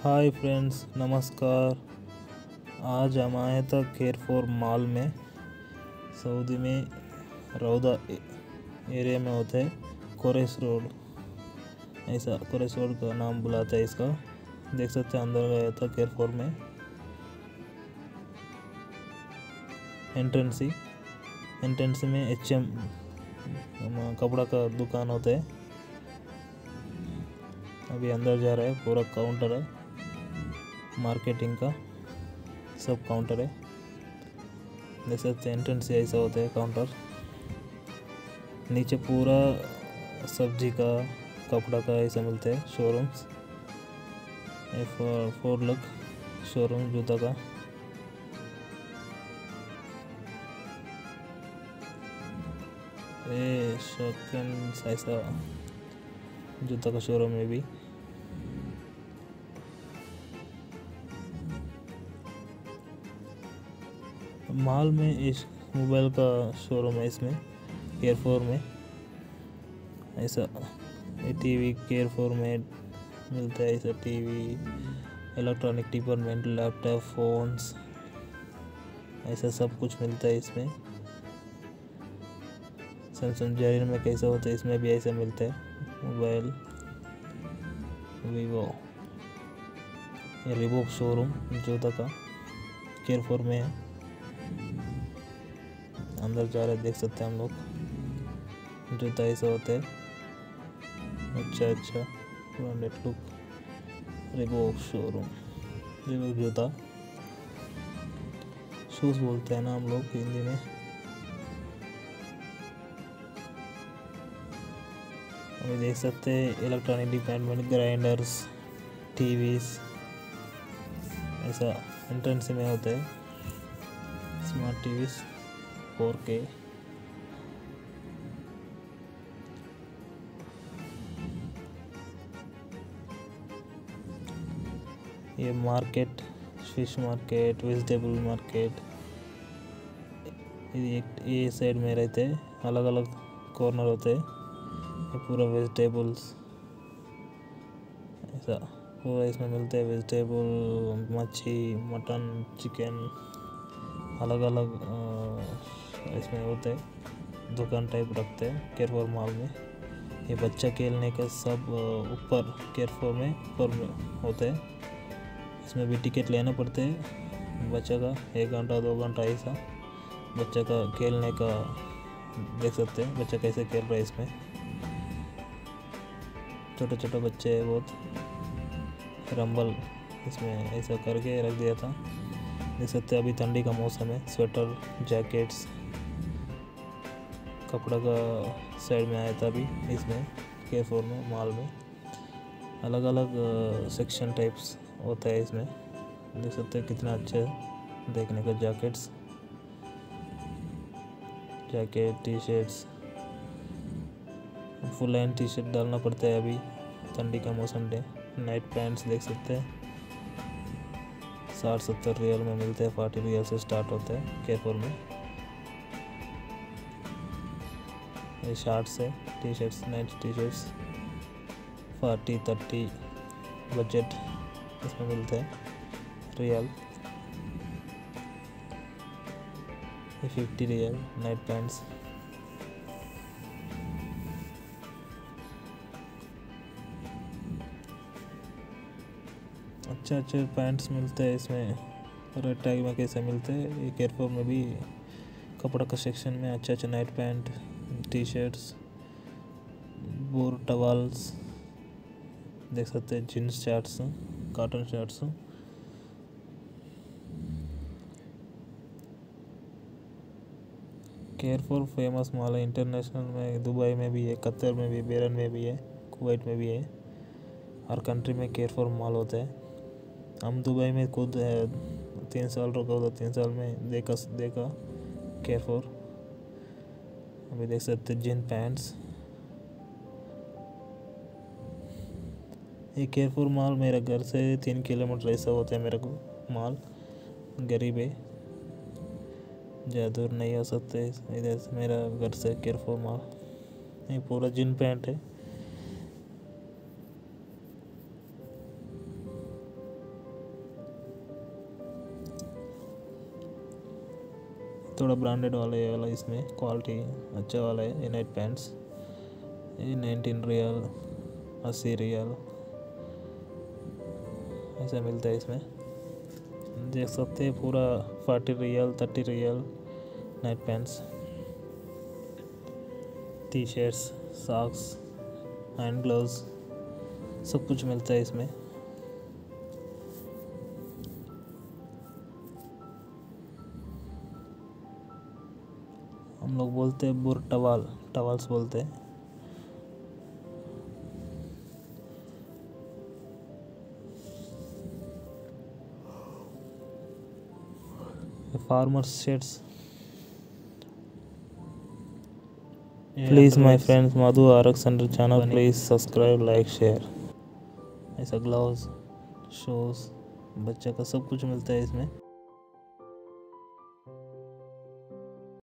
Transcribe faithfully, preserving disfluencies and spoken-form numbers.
Hi friends, नमस्कार। आज हम आए थे केयरफॉर मॉल में। सऊदी में रौदा एरिया में होता है कोरेस रोड, ऐसा कोरेस रोड का नाम बुलाता है इसका। देख सकते हैं अंदर गया था केयरफॉर में। एंट्रेंस ही एंट्रेंस में एच एम कपड़ा का दुकान होता है। अभी अंदर जा रहा है, पूरा काउंटर है, मार्केटिंग का सब काउंटर है। देख सकते हैं एंट्रेंस से ऐसा होता है काउंटर। नीचे पूरा सब्जी का, कपड़ा का ऐसा मिलता है शोरूम्स। फोर फोर लग शोरूम जूता का। ए सेकंड ऐसा जूता का शोरूम में भी। मॉल में इस मोबाइल का शोरूम है इसमें केयरफॉर में। ऐसा टीवी केयरफॉर में मिलता है, ऐसा TV, electronic department, laptop, phones, ऐसा सब कुछ मिलता है इसमें। सैमसंग जारिन में कैसा होता है इसमें भी ऐसा मिलता है। मोबाइल, वीवो, ये रिबॉक शोरूम जूता का केयरफॉर में है। अंदर जा रहे देख सकते हैं हम लोग। जूता ऐसा होता है, अच्छा अच्छा branded look. Reebok showroom, Reebok जूता, शूज बोलते हैं ना हम लोग हिंदी में। अभी देख सकते हैं इलेक्ट्रॉनिक डिपार्टमेंट, ग्राइंडर्स, टीवीज, ऐसा एंट्रेंस में होता है। Smart TVs four K. ये market, fish market, vegetable market, ये ये साइड में रहते हैं, अलग अलग कॉर्नर होते हैं। ये पूरा वेजिटेबल्स ऐसा पूरा इसमें मिलते हैं। वेजिटेबल, मच्छी, मटन, चिकन, अलग अलग इसमें होते हैं। दुकान टाइप रखते हैं केयरफॉर मॉल में। ये बच्चा खेलने का सब ऊपर केयरफॉर में ऊपर में होते हैं। इसमें भी टिकट लेना पड़ते हैं बच्चा का, एक घंटा दो घंटा ऐसा बच्चा का खेलने का। देख सकते हैं बच्चा कैसे खेल रहा है इसमें। छोटे छोटे बच्चे हैं बहुत। रंबल इसमें ऐसा करके रख दिया था। देख सकते हैं अभी ठंडी का मौसम है। स्वेटर, जैकेट्स, कपड़ा का साइड में आया था अभी इसमें केयरफॉर में मॉल में। अलग अलग सेक्शन टाइप्स होता है इसमें। देख सकते हैं कितना अच्छा है देखने का। Jackets, jacket, T shirts, full hand T shirt डालना पड़ता है अभी ठंडी का मौसम है। नाइट पैंट्स देख सकते हैं साठ सत्तर रियल में मिलते हैं। फोर्टी रियल से स्टार्ट होता है केयरफॉर में। ये शर्ट्स है, T shirts, night T shirts forty thirty budget इसमें मिलते हैं रियल। ये फिफ्टी रियल नाइट पैंट्स। अच्छे अच्छे पैंट्स मिलते हैं इसमें। रेड टैग में कैसे मिलते हैं। ये केयरफॉर में भी कपड़ा का सेक्शन में अच्छे अच्छे नाइट पैंट, टी शर्ट्स, बोर टवाल्स, देख सकते हैं jeans shirts, cotton shirts. Carrefour famous mall है इंटरनेशनल में। दुबई में भी है, कतर में भी, बेरन में भी है, कुवैत में भी है। हर कंट्री में केयरफॉर मॉल होता है। हम दुबई में खुद तीन साल रुका होता, तीन साल में देखा देखा केयरफॉर। अभी देख सकते हैं जीन पैंट्स। ये केयरफॉर मॉल मेरे घर से तीन किलोमीटर ऐसा होता है मेरे को। मॉल गरीब है, ज़्यादा दूर नहीं हो सकते इधर से मेरा घर से केयरफॉर मॉल। ये पूरा जीन पैंट है। थोड़ा ब्रांडेड वाला ये वाला, इसमें क्वालिटी अच्छा वाला है। ये नाइट पैंट्स ये नाइनटीन रियल, अस्सी रियल ऐसा मिलता है इसमें। देख सकते हैं पूरा forty riyal, thirty riyal night pants, T shirts, socks, hand gloves सब कुछ मिलता है इसमें। हम लोग बोलते हैं बुर टवाल, टवाल्स बोलते हैं। Farmers shades. Please my friends, Madhu आरक्स under channel, please subscribe, like, share. ऐसा ग्लव्स, शूज़, बच्चे का सब कुछ मिलता है इसमें।